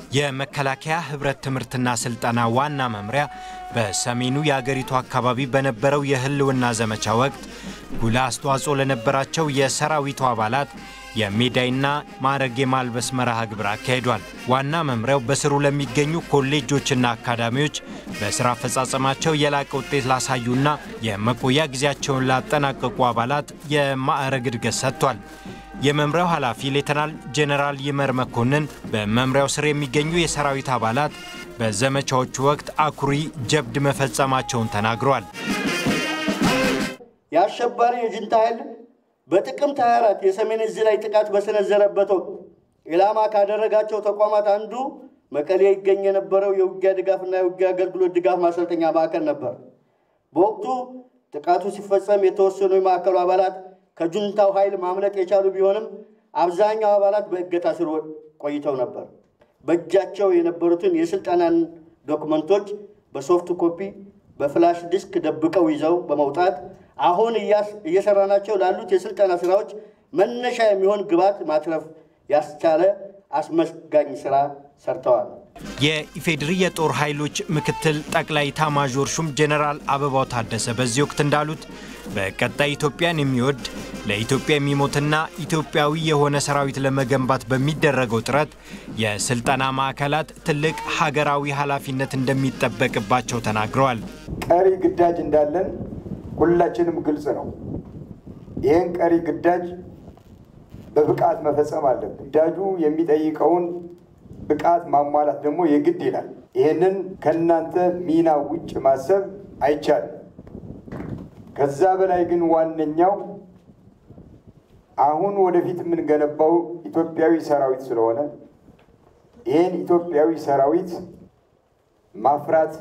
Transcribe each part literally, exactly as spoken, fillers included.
የመከላከያ ህብረት ትምርትና ስልጠና ዋና መምሪያ በሰሜኑ የአገሪቱ አካባቢ በነበረው የህልውና ዘመቻ ወቅት ጉልህ አስተዋጽኦ ለነበራቸው የሰራዊቱ አባላት የሜዳይና ማዕረግ የማልበስ መርሃ ግብር አካሂዷል። ዋና መምሪያው በስሩ ለሚገኙ ኮሌጆችና አካዳሚዎች በስራ አፈጻጸማቸው የላቀ ውጤት ላሳዩና የመቆያ ጊዜያቸውን ላጠናቀቁ አባላት የማዕረግ እድገት ሰጥቷል። የመምሪያው ኃላፊ ሌተናል ጄኔራል ይመር መኮንን በመምሪያው ስር የሚገኙ የሰራዊት አባላት በዘመቻዎቹ ወቅት አኩሪ ጀብድ መፈጸማቸውን ተናግረዋል። የአሸባሪ የጅንታ ኃይል በጥቅምት ሃያ አራት የሰሜን እዝ ላይ ጥቃት በሰነዘረበት ወቅት ኢላማ ካደረጋቸው ተቋማት አንዱ መቀሌ ይገኝ የነበረው የውጊያ ድጋፍና የውጊያ አገልግሎት ድጋፍ ማሰልጠኛ ማዕከል ነበር። በወቅቱ ጥቃቱ ሲፈጸም የተወሰኑ የማዕከሉ አባላት ከጁንታው ኃይል ማምለጥ የቻሉ ቢሆንም አብዛኛው አባላት በእገታ ስር ቆይተው ነበር። በእጃቸው የነበሩትን የስልጣናን ዶክመንቶች በሶፍት ኮፒ በፍላሽ ዲስክ ደብቀው ይዘው በመውጣት አሁን እየሰራናቸው ላሉት የስልጣና ስራዎች መነሻ የሚሆን ግባት ማትረፍ ያስቻለ አስመስጋኝ ስራ ሰርተዋል። የኢፌድሪ የጦር ኃይሎች ምክትል ጠቅላይ ኤታማዦር ሹም ጄኔራል አበባው ታደሰ በዚህ ወቅት እንዳሉት በቀጣይ ኢትዮጵያን የሚወድ ለኢትዮጵያ የሚሞትና ኢትዮጵያዊ የሆነ ሰራዊት ለመገንባት በሚደረገው ጥረት የስልጣና ማዕከላት ትልቅ ሀገራዊ ኃላፊነት እንደሚጠበቅባቸው ተናግረዋል። ቀሪ ግዳጅ እንዳለን ሁላችንም ግልጽ ነው። ይሄን ቀሪ ግዳጅ በብቃት መፈጸም አለብን። ግዳጁ የሚጠይቀውን ብቃት ማሟላት ደግሞ የግድ ይላል። ይሄንን ከናንተ ሚና ውጭ ማሰብ አይቻልም። ከዛ በላይ ግን ዋነኛው አሁን ወደፊት ምን ገነባው ኢትዮጵያዊ ሰራዊት ስለሆነ ይሄን ኢትዮጵያዊ ሰራዊት ማፍራት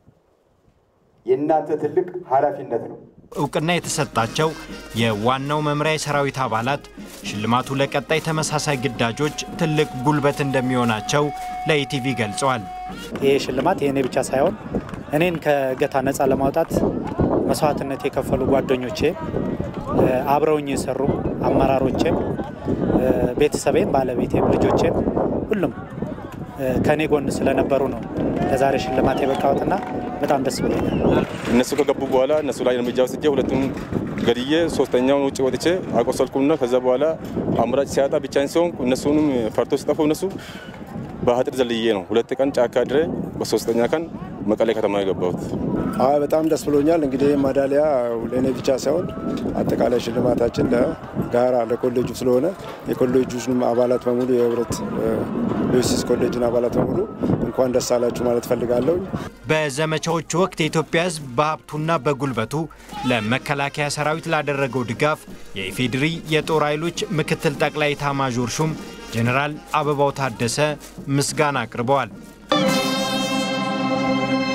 የናንተ ትልቅ ኃላፊነት ነው። እውቅና የተሰጣቸው የዋናው መምሪያ የሰራዊት አባላት ሽልማቱ ለቀጣይ ተመሳሳይ ግዳጆች ትልቅ ጉልበት እንደሚሆናቸው ለኢቲቪ ገልጸዋል። ይሄ ሽልማት የኔ ብቻ ሳይሆን እኔን ከገታ ነፃ ለማውጣት መስዋዕትነት የከፈሉ ጓደኞቼ አብረውኝ የሰሩ አመራሮቼም ቤተሰቤም ባለቤቴም ልጆቼም ሁሉም ከኔ ጎን ስለነበሩ ነው ለዛሬ ሽልማት የበቃሁትና በጣም ደስ ብሎኛል። እነሱ ከገቡ በኋላ እነሱ ላይ እርምጃ ወስጄ ሁለቱም ገድዬ ሶስተኛውን ውጪ ወጥቼ አቆሰልኩና ከዛ በኋላ አምራጭ ሲያጣ ብቻዬን ሲሆን እነሱንም ፈርቶ ሲጠፉ እነሱ በአጥር ዘልዬ ነው ሁለት ቀን ጫካ ድሬ በሶስተኛ ቀን መቀሌ ከተማ የገባሁት። አይ በጣም ደስ ብሎኛል። እንግዲህ ማዳሊያ ለኔ ብቻ ሳይሆን አጠቃላይ ሽልማታችን ለጋራ ለኮሌጁ ስለሆነ የኮሌጁንም አባላት በሙሉ የህብረት ዩሲስ ኮሌጅን አባላት በሙሉ እንኳን ደስ አላችሁ ማለት ፈልጋለሁ። በዘመቻዎቹ ወቅት የኢትዮጵያ ህዝብ በሀብቱና በጉልበቱ ለመከላከያ ሰራዊት ላደረገው ድጋፍ የኢፌድሪ የጦር ኃይሎች ምክትል ጠቅላይ ኤታማዦር ሹም ጄኔራል አበባው ታደሰ ምስጋና አቅርበዋል።